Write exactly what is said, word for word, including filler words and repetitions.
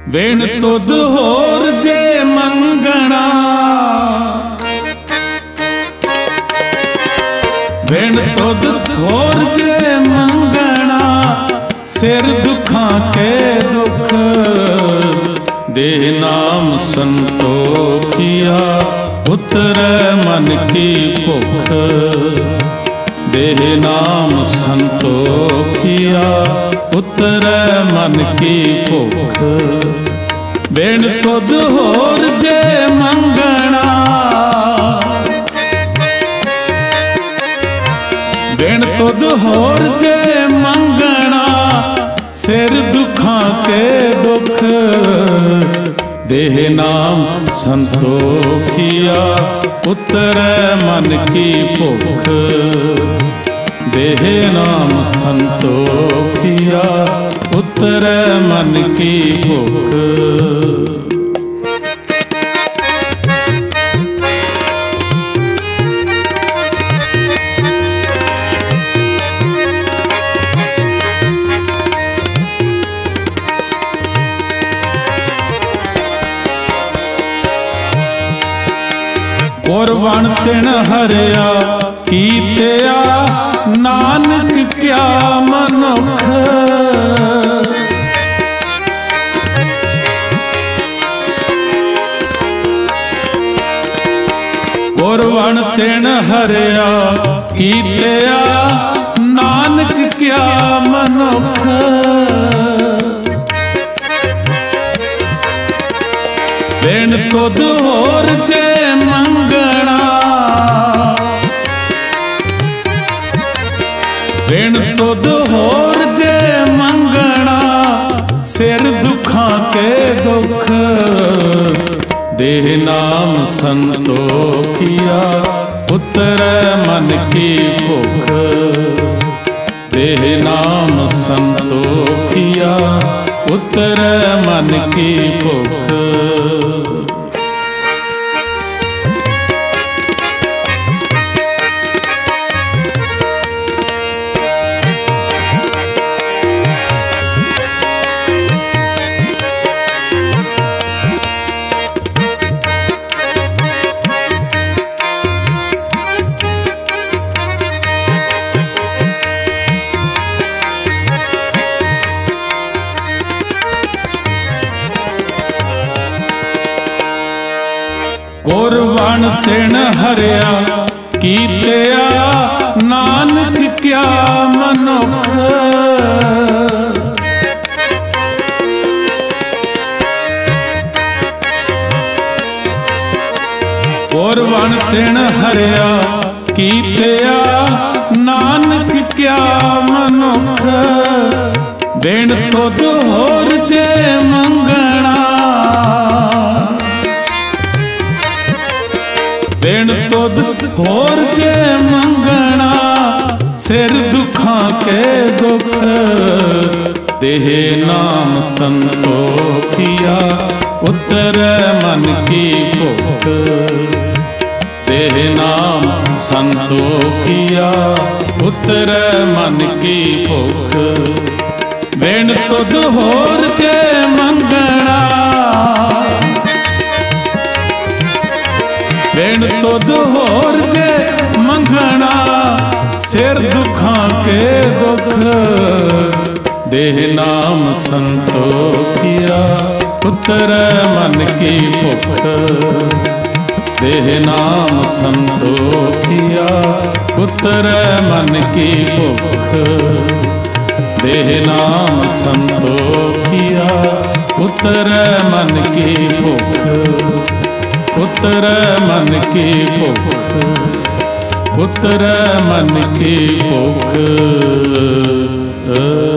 वेण तुद होर जे मंगना, वेण तुद होर जे मंगना, सिर दुखां के दुख देह नाम संतोखिया, उतरै मन की भुख देह नाम संतोखिया, उतरै मन की भुख। वेण तुद होर जे मंगना, वेण तुद होर जे मंगना, सिर दुखां के दुख देह नाम संतोखिया, उतरै मन की भुख देह नाम संतोखिया, उतरै मन की भुख। गुरबन तिन हरिया कीतिया, नानक क्या मनुख गुरबन तिन हरिया कीतिया, नानक क्या मनुख। वेण तुद होर जे मंगना, वेण तुद होर जे मंगना, सिर दुखां के दुख देह नाम संतोखिया, उतरै मन की भुख देह नाम संतोखिया, उतरै मन की भुख। गुरबन तिन हरिया कीतिया, नानक क्या मनुख। गुरबन तिन हरिया कीतिया, नानक क्या मनुख। वेण तुद होर जे मंगना, वेण तुद होर जे मंगना, सिर दुखां के दुख देह नाम संतोखिया, उतरै मन की भुख देह नाम संतोखिया, उतरै मन की भुख। वेण तुद होर जे मंगना, वेण तुद होर जे मंगना, सिर दुखां के दुख देह नाम संतोखिया, उतरै मन की भुख देह नाम संतोखिया, उतरै मन की भुख देह नाम संतोखिया, उतरै मन की भुख उतरै मन की भुख उतरै मन की भुख।